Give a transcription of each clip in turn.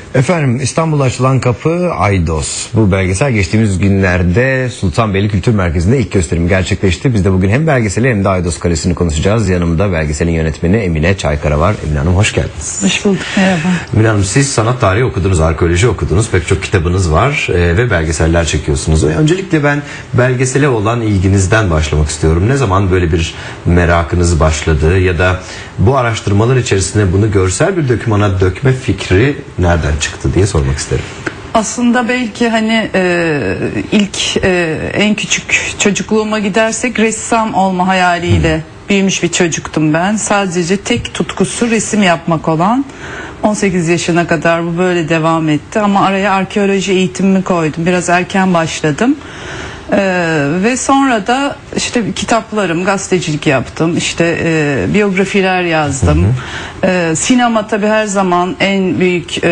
Efendim, İstanbul'a açılan kapı Aydos. Bu belgesel geçtiğimiz günlerde Sultanbeyli Kültür Merkezi'nde ilk gösterimi gerçekleşti. Biz de bugün hem belgeseli hem de Aydos Kalesi'ni konuşacağız. Yanımda belgeselin yönetmeni Emine Çaykara var. Emine Hanım, hoş geldiniz. Hoş bulduk, merhaba. Emine Hanım, siz sanat tarihi okudunuz, arkeoloji okudunuz. Pek çok kitabınız var ve belgeseller çekiyorsunuz. Öncelikle ben belgesele olan ilginizden başlamak istiyorum. Ne zaman böyle bir merakınız başladı ya da bu araştırmalar içerisinde bunu görsel bir dokümana dökme fikri nereden çıktı diye sormak isterim. Aslında belki hani ilk en küçük çocukluğuma gidersek ressam olma hayaliyle büyümüş bir çocuktum ben. Sadece tek tutkusu resim yapmak olan. 18 yaşına kadar bu böyle devam etti ama araya arkeoloji eğitimimi koydum. Biraz erken başladım. Ve sonra da işte kitaplarım, gazetecilik yaptım, işte biyografiler yazdım. Sinema tabii her zaman en büyük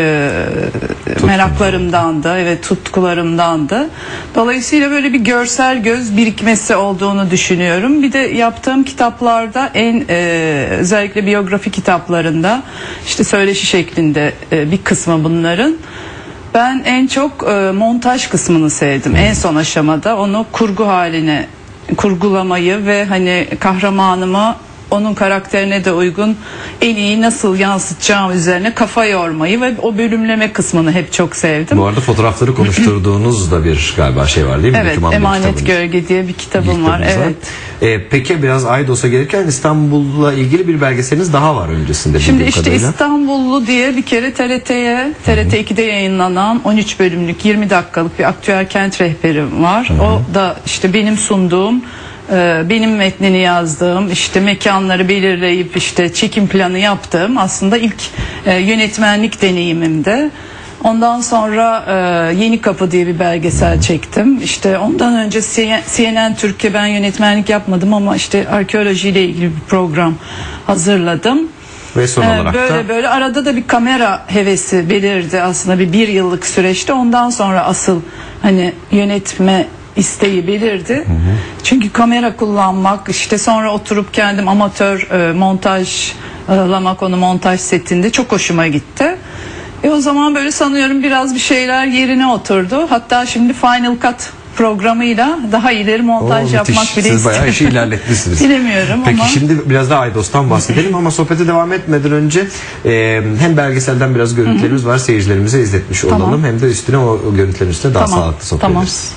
meraklarımdandı, evet, tutkularımdandı. Dolayısıyla böyle bir görsel göz birikmesi olduğunu düşünüyorum. Bir de yaptığım kitaplarda özellikle biyografi kitaplarında işte söyleşi şeklinde bir kısmı bunların. Ben en çok montaj kısmını sevdim. En son aşamada onu kurgu haline kurgulamayı ve hani kahramanımı onun karakterine de uygun en iyi nasıl yansıtacağım üzerine kafa yormayı ve o bölümleme kısmını hep çok sevdim. Bu arada fotoğrafları konuşturduğunuz da bir galiba şey var değil mi? Evet, Emanet Gölge diye bir kitabım var. Evet. Peki biraz Aydos'a gelirken İstanbul'la ilgili bir belgeseliniz daha var öncesinde. Şimdi işte kadarıyla. İstanbullu diye bir kere TRT 2'de yayınlanan 13 bölümlük 20 dakikalık bir aktüel kent rehberi var. O da işte benim sunduğum, benim metnini yazdığım, işte mekanları belirleyip işte çekim planı yaptığım aslında ilk yönetmenlik deneyimimde. Ondan sonra Yeni Kapı diye bir belgesel çektim. İşte ondan önce CNN Türkiye, ben yönetmenlik yapmadım ama işte arkeolojiyle ilgili bir program hazırladım. Ve son olarak böyle arada da bir kamera hevesi belirdi aslında bir yıllık süreçte. Ondan sonra asıl hani yönetme isteği belirdi. Çünkü kamera kullanmak, işte sonra oturup kendim amatör montajlamak onu montaj setinde çok hoşuma gitti. O zaman böyle sanıyorum biraz bir şeyler yerine oturdu. Hatta şimdi Final Cut programıyla daha ileri montaj yapmak bile istiyorum. Siz bayağı işi ilerletmişsiniz. Bilemiyorum Peki, ama. şimdi biraz daha Aydos'tan bahsedelim ama sohbete devam etmeden önce hem belgeselden biraz görüntülerimiz var, seyircilerimize izletmiş olalım. Hem de üstüne o görüntülerin üstüne daha sağlıklı sohbet ederiz.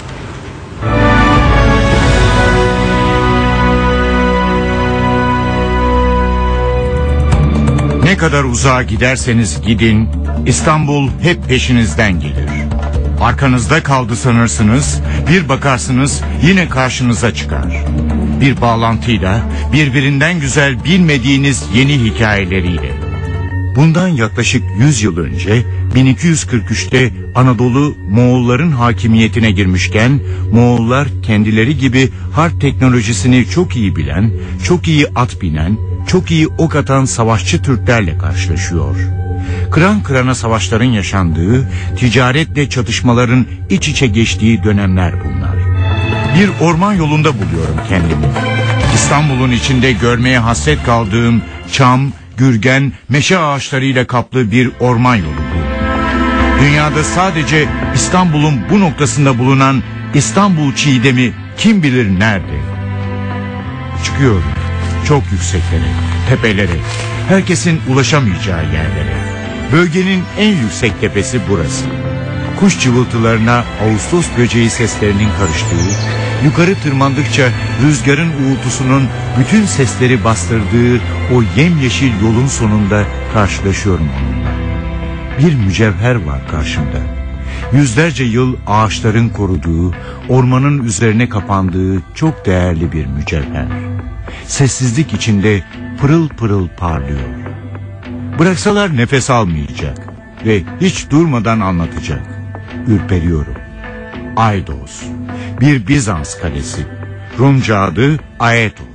Ne kadar uzağa giderseniz gidin, İstanbul hep peşinizden gelir. Arkanızda kaldı sanırsınız, bir bakarsınız yine karşınıza çıkar. Bir bağlantıyla, birbirinden güzel bilmediğiniz yeni hikayeleriyle. Bundan yaklaşık 100 yıl önce 1243'te Anadolu Moğolların hakimiyetine girmişken Moğollar kendileri gibi harp teknolojisini çok iyi bilen, çok iyi at binen, çok iyi ok atan savaşçı Türklerle karşılaşıyor. Kıran kırana savaşların yaşandığı, ticaretle çatışmaların iç içe geçtiği dönemler bunlar. Bir orman yolunda buluyorum kendimi. İstanbul'un içinde görmeye hasret kaldığım çam, gürgen, meşe ağaçlarıyla kaplı bir orman yolu bu. Dünyada sadece İstanbul'un bu noktasında bulunan İstanbul çiğdemi kim bilir nerede? Çıkıyorum çok yükseklere, tepelere, herkesin ulaşamayacağı yerlere. Bölgenin en yüksek tepesi burası. Kuş cıvıltılarına Ağustos böceği seslerinin karıştığı, yukarı tırmandıkça rüzgarın uğultusunun bütün sesleri bastırdığı o yemyeşil yolun sonunda karşılaşıyorum onunla. Bir mücevher var karşımda. Yüzlerce yıl ağaçların koruduğu, ormanın üzerine kapandığı çok değerli bir mücevher. Sessizlik içinde pırıl pırıl parlıyor. Bıraksalar nefes almayacak ve hiç durmadan anlatacak. Ürperiyorum. Aydos, bir Bizans kalesi. Rumca adı Aetos.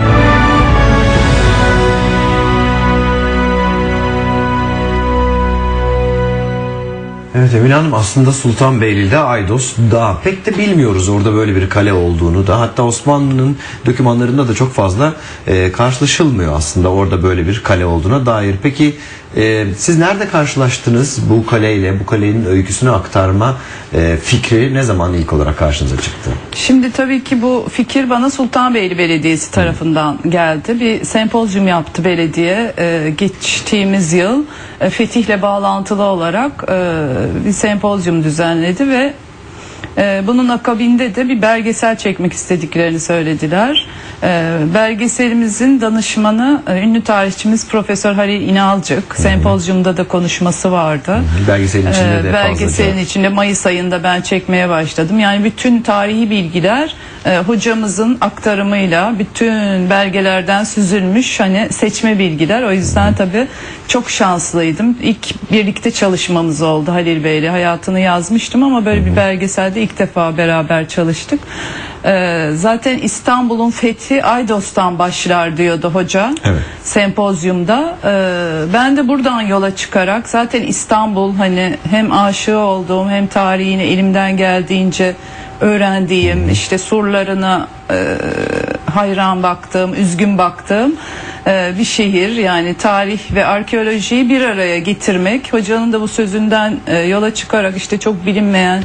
Evet Emine Hanım, aslında Sultanbeyli'de Aydos Dağı, pek de bilmiyoruz orada böyle bir kale olduğunu da, hatta Osmanlı'nın dokümanlarında da çok fazla karşılaşılmıyor aslında orada böyle bir kale olduğuna dair. Peki Siz nerede karşılaştınız bu kaleyle, bu kalenin öyküsünü aktarma fikri ne zaman ilk olarak karşınıza çıktı? Şimdi tabii ki bu fikir bana Sultanbeyli Belediyesi tarafından geldi. Bir sempozyum yaptı belediye geçtiğimiz yıl. Fetih'le bağlantılı olarak bir sempozyum düzenledi ve bunun akabinde de bir belgesel çekmek istediklerini söylediler. Belgeselimizin danışmanı ünlü tarihçimiz Profesör Halil İnalcık. Sempozyumda da konuşması vardı. Belgeselin içinde de belgeselin içinde Mayıs ayında ben çekmeye başladım. Yani bütün tarihi bilgiler hocamızın aktarımıyla bütün belgelerden süzülmüş hani seçme bilgiler. O yüzden tabii çok şanslıydım. İlk birlikte çalışmamız oldu Halil Bey'le. Hayatını yazmıştım ama böyle bir belgeselde ilk defa beraber çalıştık. Zaten İstanbul'un fethi Aydos'tan başlar diyordu hoca sempozyumda. Ben de buradan yola çıkarak zaten İstanbul hani hem aşığı olduğum hem tarihini elimden geldiğince öğrendiğim, işte surlarına hayran baktığım, üzgün baktığım bir şehir. Yani tarih ve arkeolojiyi bir araya getirmek. Hocanın da bu sözünden yola çıkarak işte çok bilinmeyen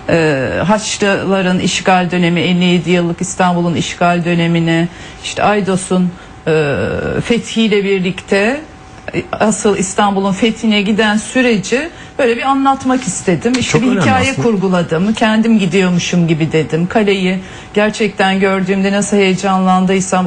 Haçlıların işgal dönemi, 57 yıllık İstanbul'un işgal dönemini, işte Aydos'un fethiyle birlikte asıl İstanbul'un fethine giden süreci böyle bir anlatmak istedim. İşte çok bir hikaye aslında kurguladım. Kendim gidiyormuşum gibi dedim. Kaleyi gerçekten gördüğümde nasıl heyecanlandıysam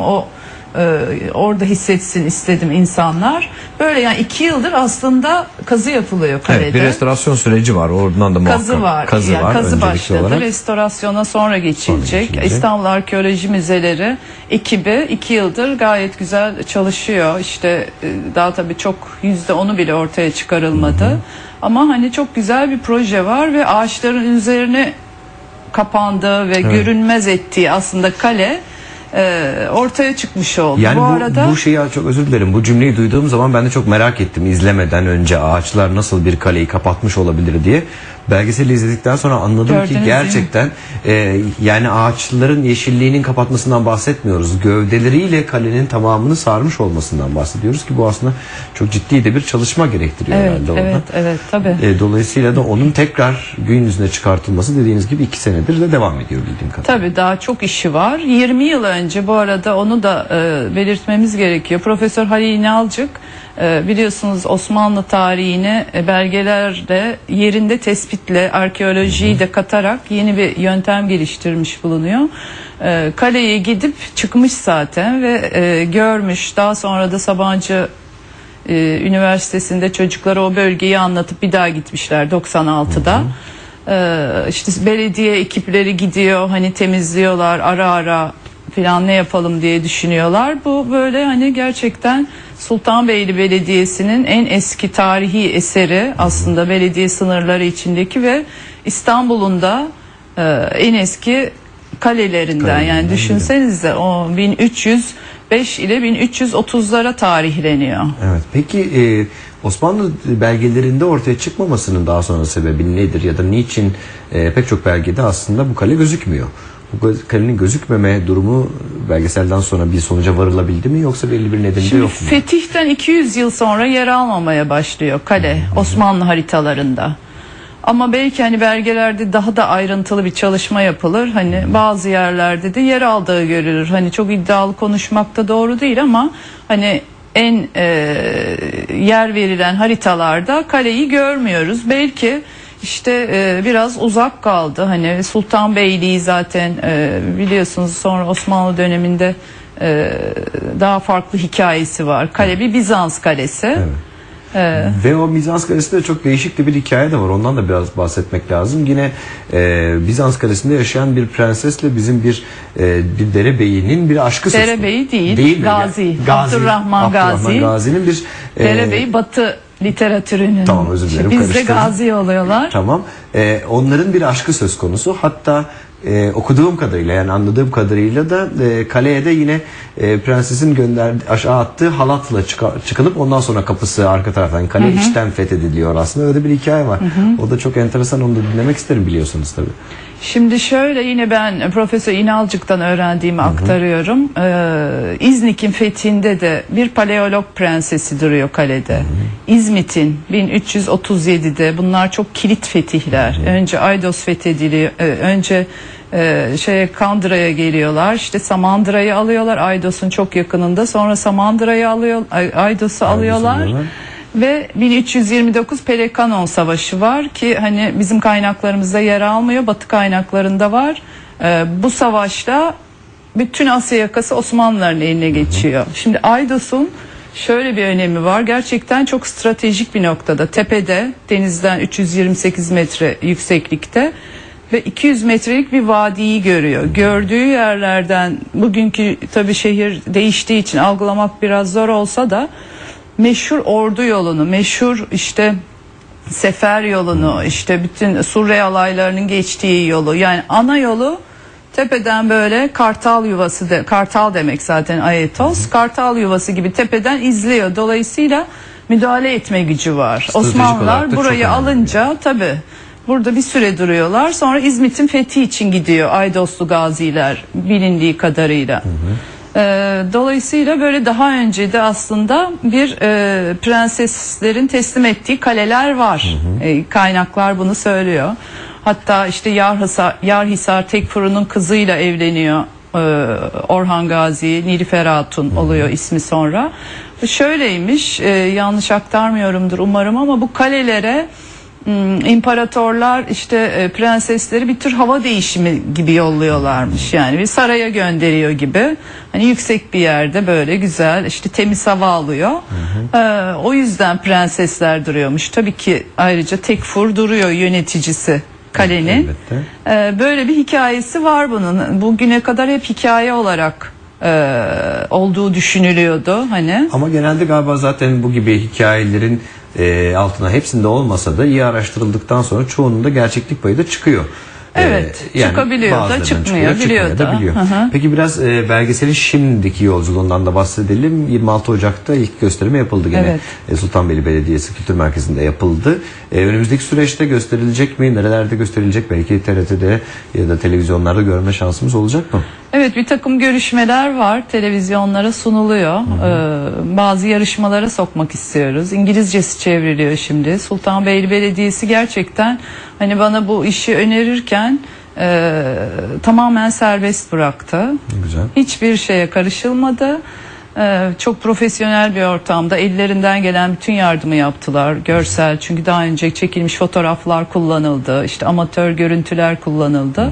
orada hissetsin istedim insanlar. Böyle yani 2 yıldır aslında kazı yapılıyor kalede. Evet, bir restorasyon süreci var. Oradan da muhakkak. Kazı var. Kazı başladı. Olarak. Restorasyona sonra geçilecek. İstanbul Arkeoloji Müzeleri ekibi 2 yıldır gayet güzel çalışıyor. İşte daha tabii çok %10'u bile ortaya çıkarılmadı. Ama hani çok güzel bir proje var ve ağaçların üzerine kapandığı ve görünmez ettiği aslında kale ortaya çıkmış oldu. Yani bu arada bu şeyi çok özür dilerim. Bu cümleyi duyduğum zaman ben de çok merak ettim. İzlemeden önce ağaçlar nasıl bir kaleyi kapatmış olabilir diye. Belgeseli izledikten sonra anladım ki gerçekten yani ağaçların yeşilliğinin kapatmasından bahsetmiyoruz. Gövdeleriyle kalenin tamamını sarmış olmasından bahsediyoruz ki bu aslında çok ciddi de bir çalışma gerektiriyor herhalde orada. Evet tabii. Dolayısıyla da onun tekrar gün yüzüne çıkartılması dediğiniz gibi 2 senedir de devam ediyor bildiğim kadarıyla. Tabii daha çok işi var. 20 yıl önce bu arada onu da belirtmemiz gerekiyor. Profesör Halil İnalcık biliyorsunuz Osmanlı tarihini belgelerle yerinde tespitle arkeolojiyi de katarak yeni bir yöntem geliştirmiş bulunuyor. Kaleye gidip çıkmış zaten ve görmüş. Daha sonra da Sabancı Üniversitesi'nde çocuklara o bölgeyi anlatıp bir daha gitmişler 96'da. İşte belediye ekipleri gidiyor hani temizliyorlar ara ara falan ne yapalım diye düşünüyorlar. Bu böyle hani gerçekten Sultanbeyli Belediyesi'nin en eski tarihi eseri aslında belediye sınırları içindeki ve İstanbul'un da en eski kalelerinden. Yani düşünsenize o 1305 ile 1330'lara tarihleniyor. Evet. Peki Osmanlı belgelerinde ortaya çıkmamasının daha sonra sebebi nedir ya da niçin pek çok belgede aslında bu kale gözükmüyor? Bu kalenin gözükmeme durumu belgeselden sonra bir sonuca varılabildi mi yoksa belli bir nedeni de yok mu? Fetih'ten 200 yıl sonra yer almamaya başlıyor kale Osmanlı haritalarında. Ama belki hani belgelerde daha da ayrıntılı bir çalışma yapılır. Hani bazı yerlerde de yer aldığı görülür. Hani çok iddialı konuşmak da doğru değil ama hani en yer verilen haritalarda kaleyi görmüyoruz. Belki işte biraz uzak kaldı. Hani Sultanbeyli'yi zaten biliyorsunuz sonra Osmanlı döneminde daha farklı hikayesi var. Kale bir Bizans kalesi. Evet. Ve o Bizans Kalesi'nde çok değişik de bir hikaye de var. Ondan da biraz bahsetmek lazım. Yine Bizans Kalesi'nde yaşayan bir prensesle bizim bir derebeyinin bir aşkı söz konusu. Derebeyi değil Gazi. Abdurrahman Gazi'nin bir derebeyi Batı literatürünün. Tamam özür dilerim. Bizde Gazi oluyorlar. Tamam. Onların bir aşkı söz konusu. Hatta okuduğum kadarıyla, yani anladığım kadarıyla da kaleye de yine prensesin aşağı attığı halatla çıkılıp ondan sonra kapısı arka taraftan, kale içten fethediliyor aslında. Öyle bir hikaye var. O da çok enteresan, onu da dinlemek isterim, biliyorsunuz tabii. Şimdi şöyle, yine ben Profesör İnalcık'tan öğrendiğimi aktarıyorum. İznik'in fethinde de bir paleolog prensesi duruyor kalede. İzmit'in 1337'de, bunlar çok kilit fetihler. Önce Aydos fethediliyor. Önce Kandıra'ya geliyorlar. İşte Samandıra'yı alıyorlar. Aydos'un çok yakınında. Sonra Samandıra'yı alıyor, Aydos'u alıyorlar. Ve 1329 Pelekanon Savaşı var ki hani bizim kaynaklarımızda yer almıyor, Batı kaynaklarında var. Bu savaşta bütün Asya yakası Osmanlıların eline geçiyor. Şimdi Aydos'un şöyle bir önemi var, gerçekten çok stratejik bir noktada, tepede, denizden 328 metre yükseklikte ve 200 metrelik bir vadiyi görüyor. Gördüğü yerlerden, bugünkü tabii şehir değiştiği için algılamak biraz zor olsa da, meşhur ordu yolunu, meşhur işte sefer yolunu, işte bütün Surre alaylarının geçtiği yolu, yani ana yolu tepeden böyle kartal yuvası, kartal demek zaten Aetos, kartal yuvası gibi tepeden izliyor. Dolayısıyla müdahale etme gücü var. Osmanlılar burayı alınca tabii burada bir süre duruyorlar. Sonra İzmit'in fethi için gidiyor Aydoslu gaziler, bilindiği kadarıyla. Dolayısıyla böyle daha önce de aslında bir prenseslerin teslim ettiği kaleler var. Kaynaklar bunu söylüyor. Hatta işte Yarhisar Tekfuru'nun kızıyla evleniyor Orhan Gazi, Nilüfer Hatun oluyor ismi sonra. Şöyleymiş, yanlış aktarmıyorumdur umarım, ama bu kalelere imparatorlar işte prensesleri bir tür hava değişimi gibi yolluyorlarmış, yani bir saraya gönderiyor gibi, hani yüksek bir yerde böyle güzel işte temiz hava alıyor. O yüzden prensesler duruyormuş. Tabii ki ayrıca Tekfur duruyor, yöneticisi kalenin. Böyle bir hikayesi var bunun. Bugüne kadar hep hikaye olarak olduğu düşünülüyordu hani. Ama genelde galiba zaten bu gibi hikayelerin altına, hepsinde olmasa da iyi araştırıldıktan sonra çoğunun da gerçeklik payı da çıkıyor. Evet, yani çıkabiliyor da çıkmıyor, biliyor da. Peki biraz belgeselin şimdiki yolculuğundan da bahsedelim. 26 Ocak'ta ilk gösterimi yapıldı gene. Sultanbeyli Belediyesi Kültür Merkezi'nde yapıldı. Önümüzdeki süreçte gösterilecek mi? Nerelerde gösterilecek? Belki TRT'de ya da televizyonlarda görme şansımız olacak mı? Evet, bir takım görüşmeler var. Televizyonlara sunuluyor. Bazı yarışmalara sokmak istiyoruz. İngilizcesi çevriliyor şimdi. Sultanbeyli Belediyesi gerçekten hani bana bu işi önerirken tamamen serbest bıraktı. Güzel. Hiçbir şeye karışılmadı. Çok profesyonel bir ortamda ellerinden gelen bütün yardımı yaptılar. Görsel, çünkü daha önce çekilmiş fotoğraflar kullanıldı. İşte amatör görüntüler kullanıldı.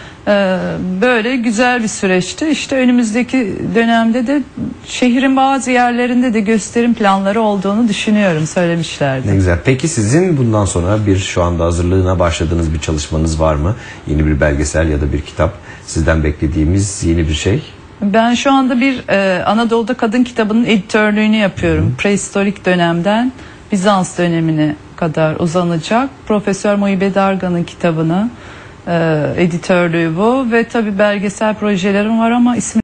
Böyle güzel bir süreçti. İşte önümüzdeki dönemde de şehrin bazı yerlerinde de gösterim planları olduğunu düşünüyorum, söylemişlerdi. Ne güzel. Peki sizin bundan sonra şu anda hazırlığına başladığınız bir çalışmanız var mı? Yeni bir belgesel ya da bir kitap, sizden beklediğimiz yeni bir şey? Ben şu anda bir Anadolu'da Kadın kitabının editörlüğünü yapıyorum. Prehistorik dönemden Bizans dönemine kadar uzanacak. Profesör Muhibe Dargan'ın kitabını editörlüğü bu ve tabii belgesel projelerim var ama ismi